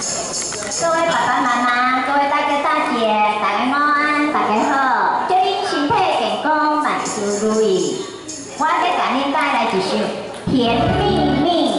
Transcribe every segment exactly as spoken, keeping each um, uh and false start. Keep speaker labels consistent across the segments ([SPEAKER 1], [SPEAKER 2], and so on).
[SPEAKER 1] 各位爸爸妈妈、各位大哥大姐，大家安，大家好，祝您身体健康，万事如意。我要给您带来一首《甜蜜蜜》。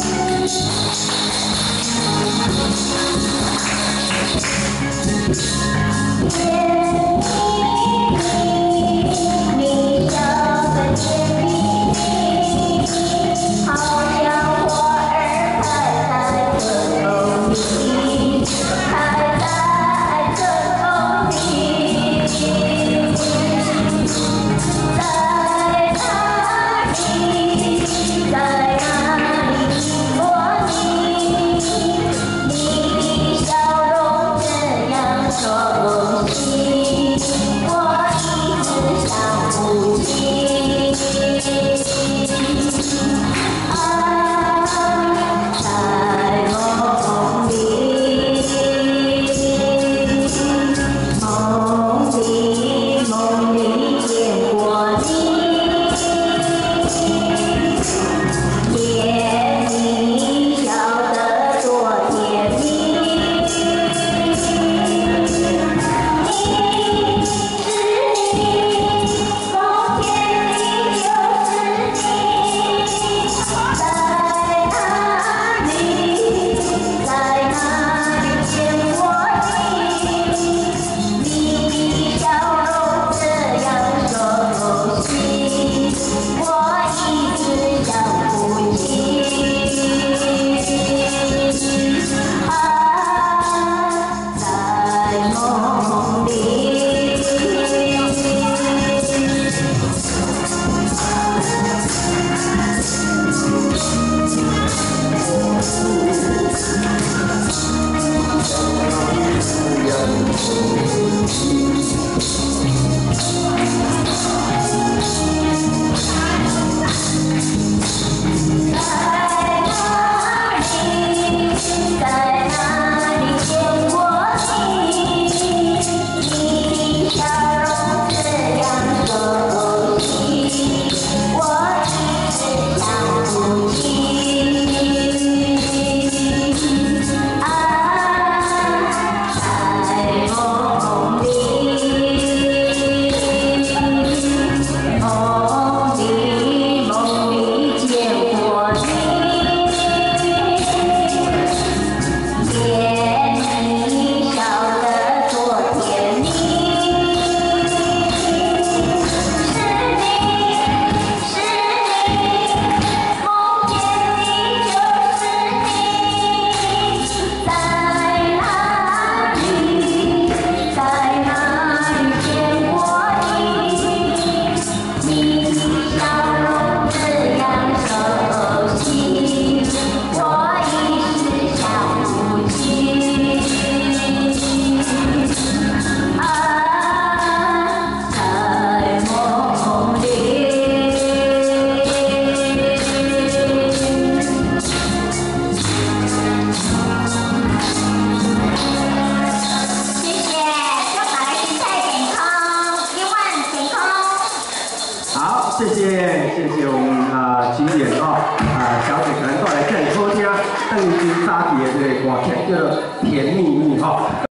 [SPEAKER 2] 谢谢谢谢我们啊群演哦啊小姐可能带来这里好听，邓金沙姐的歌曲叫做《甜蜜蜜》哈。